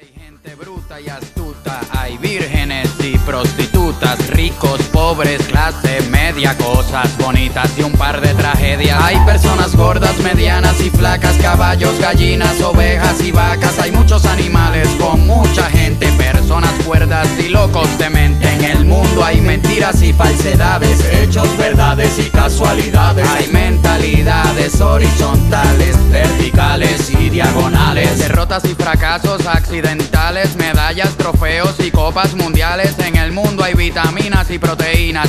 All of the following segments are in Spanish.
Hay gente bruta y astuta, hay vírgenes y prostitutas, ricos, pobres, clase media, cosas bonitas y un par de tragedias. Hay personas gordas, medianas y flacas, caballos, gallinas, ovejas y vacas. Hay muchos animales con mucha gente, personas cuerdas y locos de mente. En el mundo hay mentiras y falsedades, hechos, verdades y casualidades. Hay mentalidades horizontales, verticales y diagonales, derrotas y fracasos accidentales, medallas, trofeos y copas mundiales. En el mundo hay vitaminas y proteínas,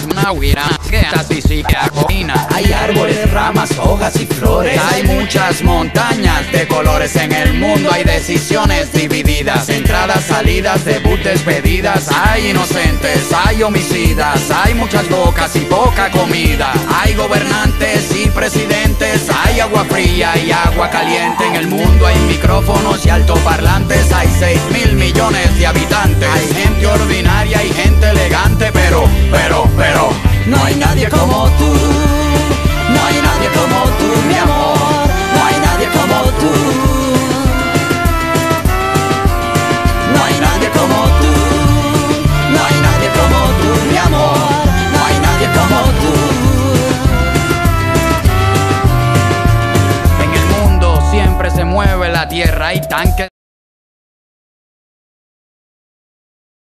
hay árboles, ramas, hojas y flores. Hay muchas montañas de colores. En el mundo hay decisiones divididas, entradas, salidas, debut, despedidas. Hay inocentes, hay homicidas, hay muchas bocas y poca comida. Hay gobernantes y presidentes, hay agua fría y agua caliente. En el mundo hay micrófonos y altoparlantes, hay 6.000 millones de habitantes. Hay gente ordinaria y gente elegante, pero no hay nadie como tú. No hay nadie como tú, mi amor. No hay nadie como tú. No hay nadie como tú. No hay nadie como tú, mi amor. No hay nadie como tú. En el mundo siempre se mueve la tierra, hay tanques.